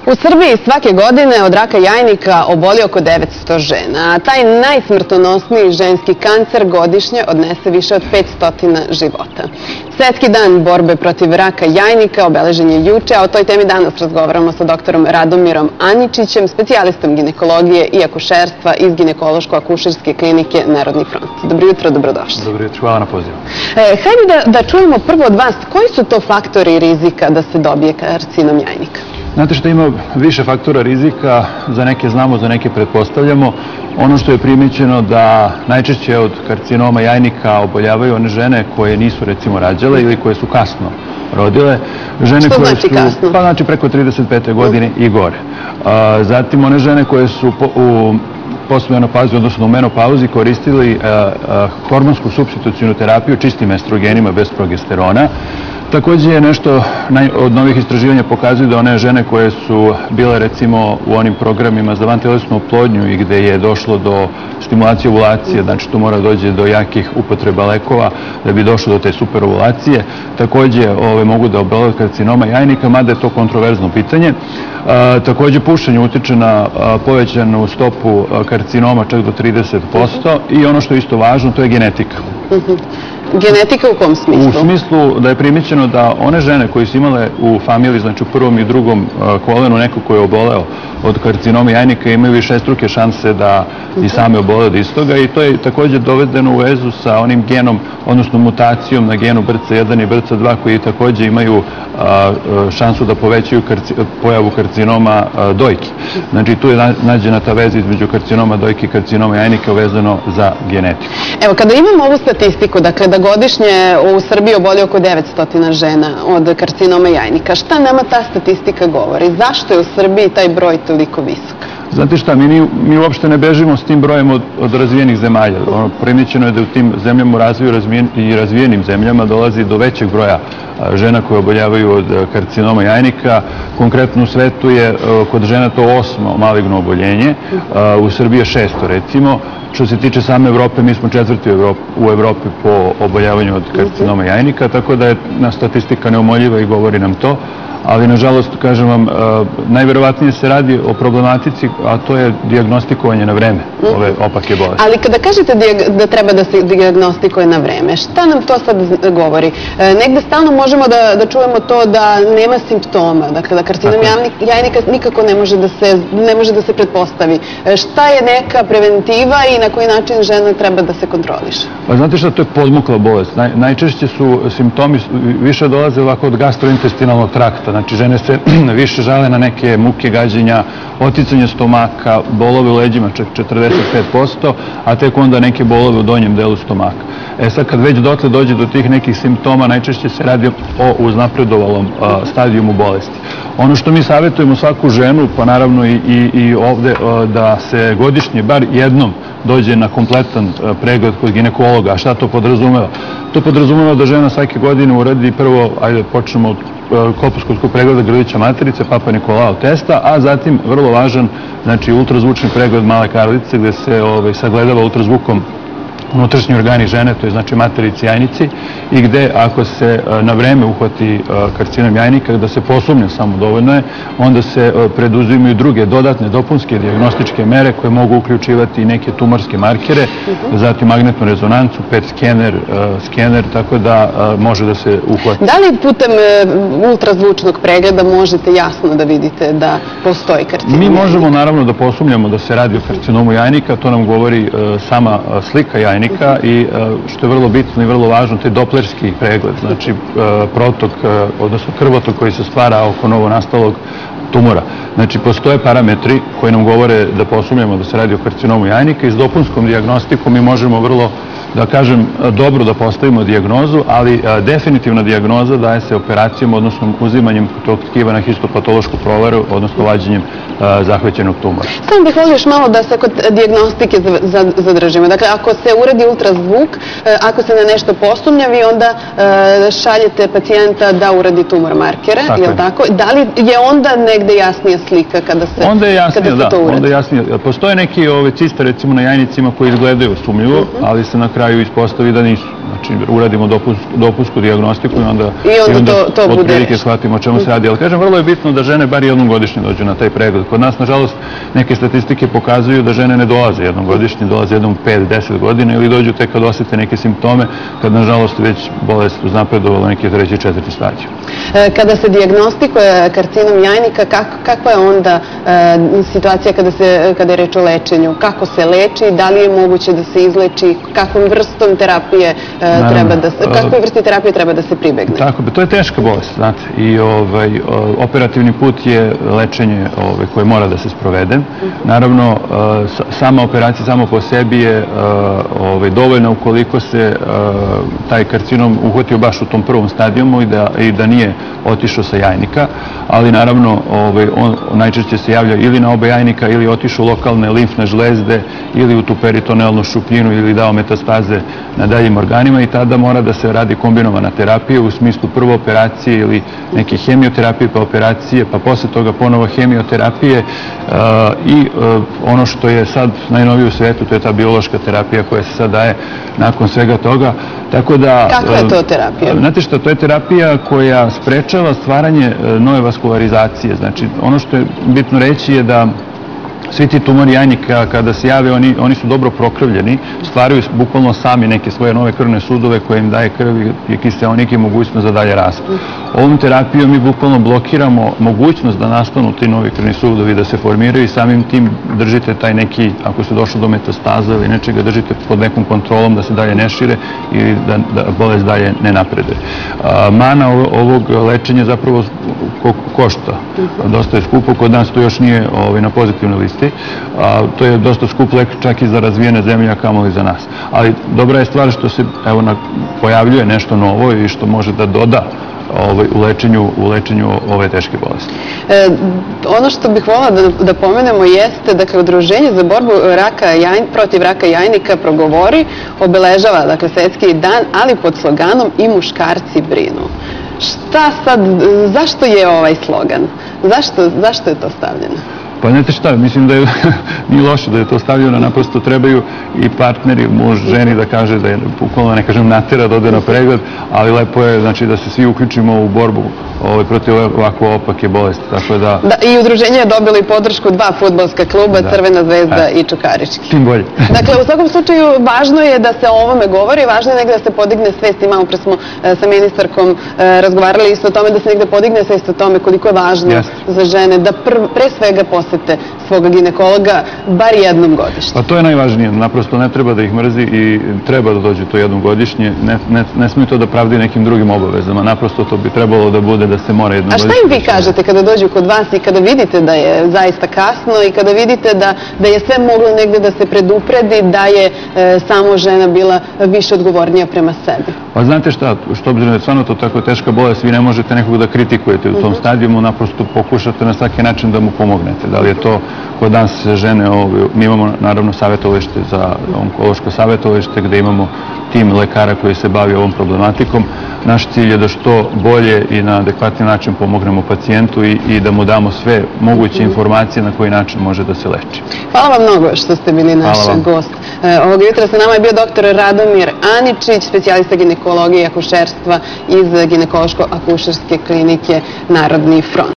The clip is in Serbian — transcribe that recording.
U Srbiji svake godine od raka jajnika oboli oko 900 žena, a taj najsmrtonosniji ženski kancer godišnje odnese više od 500 života. Svetski dan borbe protiv raka jajnika obeležen je juče, a o toj temi danas razgovaramo sa doktorom Radomirom Anjičićem, specijalistom ginekologije i akušerstva iz ginekološko-akušerske klinike Narodni front. Dobro jutro, dobrodošli. Dobro jutro, hvala na pozivu. Hajde da čujemo prvo od vas koji su to faktori rizika da se dobije karcinom jajnika? Znate što ima više faktora rizika, za neke znamo, za neke pretpostavljamo. Ono što je primećeno da najčešće od karcinoma jajnika oboljavaju one žene koje nisu recimo rađale ili koje su kasno rodile. Što znači kasno? Pa znači preko 35. godine i gore. Zatim one žene koje su u postmenopauzi, odnosno u menopauzi, koristili hormonsku supstitucijnu terapiju čistim estrogenima bez progesterona. Također je nešto od novih istraživanja pokazuju da one žene koje su bile recimo u onim programima za vantelesnu oplodnju i gde je došlo do stimulacije ovulacije, znači tu mora dođe do jakih upotreba lekova da bi došlo do te superovulacije, također mogu da obole od karcinoma jajnika, mada je to kontroverzno pitanje. Također pušenje utiče na povećanu stopu karcinoma čak do 30% i ono što je isto važno, to je genetika. Genetika u kom smislu? U smislu da je primećeno da one žene koje su imale u familiji, znači u prvom i drugom kolenu neko ko je oboleo od karcinoma jajnika imaju višestruke šanse da i same obole od istoga i to je također dovedeno u vezu sa onim genom, odnosno mutacijom na genu BRCA1 i BRCA2 koji također imaju šansu da povećaju pojavu karcinoma dojki. Znači tu je nađena ta veza između karcinoma dojke i karcinoma jajnika vezano za genetiku. Evo, kada imamo ovu statistiku, dakle da godišnje u Srbiji oboli oko 900 žena od karcinoma jajnika, šta nama ta statistika govori? Zašto je u Srbiji taj broj toliko visok? Znate šta, mi uopšte ne bežimo s tim brojem od razvijenih zemalja. Primećeno je da u tim zemljama i razvijenim zemljama dolazi do većeg broja žena koje oboljavaju od karcinoma jajnika. Konkretno u svetu je kod žena to 8. maligno oboljenje, u Srbiji je 6. recimo. Što se tiče same Evrope, mi smo 4. u Evropi po oboljavanju od karcinoma jajnika, tako da je statistika neumoljiva i govori nam to. Ali, nažalost, kažem vam, najverovatnije se radi o problematici, a to je dijagnostikovanje na vreme ove opake bolesti. Ali kada kažete da treba da se dijagnostikuje na vreme, šta nam to sad govori? Negde stalno možemo da čujemo to da nema simptoma, dakle da karcinom jajnika nikako ne može da se pretpostavi. Šta je neka preventiva i na koji način žena treba da se kontroliše? Pa znate šta, to je podmukla bolest. Najčešće su simptomi više dolaze ovako od gastrointestinalnog trakta. Znači, žene se više žale na neke muke, gađenja, oticanje stomaka, bolove u leđima, čak 45%, a tek onda neke bolove u donjem delu stomaka. Sad, kad već dotle dođe do tih nekih simptoma, najčešće se radi o uznapredovalom stadijumu bolesti. Ono što mi savjetujemo svaku ženu, pa naravno i ovde, da se godišnje bar jednom dođe na kompletan pregled kod ginekologa. A šta to podrazumeva? To podrazumeva da žena svake godine uradi prvo, ajde počnemo od kolposkopskog pregleda grlića materice, Papa Nikolao testa, a zatim vrlo važan, znači ultrazvučni pregled male karlice gde se sagledava ultrazvukom unutrašnji organi žene, to je znači materici, jajnici, i gde ako se na vreme uhvati karcinom jajnika, da se posumnja samo dovoljno je, onda se preduzimaju druge dodatne dopunske dijagnostičke mere koje mogu uključivati i neke tumorske markere, zatim magnetnu rezonancu, PET skener, tako da može da se uhvati. Da li putem ultrazvučnog pregleda možete jasno da vidite da postoji karcinom jajnika? Mi možemo naravno da posumnjamo da se radi o karcinomu jajnika, to nam govori sama slika jajnika i što je vrlo bitno i vrlo važno, to je doplerski pregled, znači protok, odnosno krvotok koji se stvara oko novonastalog tumora. Znači, postoje parametri koji nam govore da posumnjamo da se radi o karcinomu jajnika i s dopunskom dijagnostikom mi možemo vrlo, da kažem, dobro da postavimo dijagnozu, ali definitivna dijagnoza daje se operacijom, odnosno uzimanjem tog tkiva na histopatološku proveru, odnosno vađenjem zahvaćenog tumora. Samo bih volio još malo da se kod dijagnostike zadržimo. Dakle, ako se uradi ultrazvuk, ako se na nešto posumnja, vi onda šaljete pacijenta da uradi tumor markere, je li tako? Da li je onda negde jasnija slika kada se to uradi? Onda je jasnije. Postoje neki ciste, recimo na jajnicima, koji izgledaju sumnjivo, ali se na kraju ispostavi da nisu. Znači, uradimo dopunsku dijagnostiku i onda otprilike shvatimo o čemu se radi. Ali kažem, vrlo je bitno da žene bar jednom godišnje dođu na taj pregled. Kod nas, nažalost, neke statistike pokazuju da žene ne dolaze jednom godišnje, dolaze jednom 5-10 godina ili dođu tek kad osete neke simptome, kad, nažalost, već bolest uznapredovala neke 3. i 4. stadiju. Kada se dijagnostikuje karcinom jajnika, kakva je onda situacija kada je reč o lečenju? Kako se leči? Da li je moguće da se izleči? Kakvom vrsti terapije treba da se pribegne? Tako, to je teška bolest, znate. I operativni put je lečenje koje mora da se sprovede. Naravno, sama operacija samo po sebi je dovoljna ukoliko se taj karcinom uhvatio baš u tom prvom stadijumu i da nije otišao sa jajnika, ali naravno on najčešće se javlja ili na oba jajnika ili otišao u lokalne limfne žlezde ili u tu peritonelnu šupljinu ili dao metastaze na daljim organima i tada mora da se radi kombinovana terapija u smislu prvo operacije ili neke hemioterapije pa operacije, pa posle toga ponovo hemioterapije i ono što je sad najnovije u svetu, to je ta biološka terapija koja se sad daje nakon svega toga. Kakva je to terapija? Znate što, to je terapija koja sprečava stvaranje nove vaskularizacije. Znači, ono što je bitno reći je da svi ti tumori jajnika kada se jave, oni su dobro prokrvljeni, stvaraju bukvalno sami neke svoje nove krvne sudove koje im daje krv i kiseonik i mogućnost za dalje rast. Ovom terapijom mi bukvalno blokiramo mogućnost da nastanu ti novi krvni sudovi, da se formiraju i samim tim držite taj neki, ako se došlo do metastaza ili nečega, držite pod nekom kontrolom da se dalje ne šire i da bolest dalje ne napreduje. Mana ovog lečenja zapravo košta. Dosta je skupo, kod nas to još nije na pozitivnoj listi. To je dosta skup lek čak i za razvijene zemlje, a kamoli za nas. Ali dobra je stvar što se pojavljuje nešto novo i što može da doda u lečenju ove teške bolesti. Ono što bih voljela da pomenemo jeste da Udruženje za borbu protiv raka jajnika progovori, obeležava svetski dan, ali pod sloganom "I muškarci brinu". Šta sad, zašto je ovaj slogan? Zašto je to stavljeno? Pa znate šta, mislim da nije loše da je to stavljeno, naprosto trebaju i partneri, muž, ženi da kaže da je, bukvalno ne kažem natera da ode na pregled, ali lepo je znači da se svi uključimo u borbu protiv ovako opake bolesti. I udruženje je dobilo i podršku 2 fudbalska kluba, Crvena zvezda i Čukarički. Tim bolje. Dakle, u svakom slučaju važno je da se o ovome govori, važno je negde da se podigne svest i malo pre smo sa ministarkom razgovarali isto o tome da se negde podigne svest o tome koliko je važno za žene da pre svega posete svog ginekologa bar jednom godišnje. Pa to je najvažnije, naprosto ne treba da ih mrzi i treba da dođe to jednom godišnje, ne smije to da pravdi nekim drugim obavezama, naprosto to bi trebalo da bude da se mora jednom godišnje. A šta im vi kažete kada dođu kod vas i kada vidite da je zaista kasno i kada vidite da je sve moglo negde da se predupredi, da je samo žena bila više odgovornija prema sebi? Pa znate šta, što obzirom da je stvarno to tako teška bolest, vi ne možete nekog da kritikujete u tom stadijumu, naprosto pokušate na svaki način da mu pomognete. Da li je to kod nas žene, mi imamo naravno savjetovalište za onkološko savjetovalište gde imamo tim lekara koji se bavi ovom problematikom. Naš cilj je da što bolje i na adekvatni način pomognemo pacijentu i da mu damo sve moguće informacije na koji način može da se leči. Hvala vam mnogo što ste bili naš gost. Ovog jutra sa nama je bio dr. Radomir Aničić, specijalista ginekologije i akušerstva iz ginekološko-akušerske klinike Narodni front.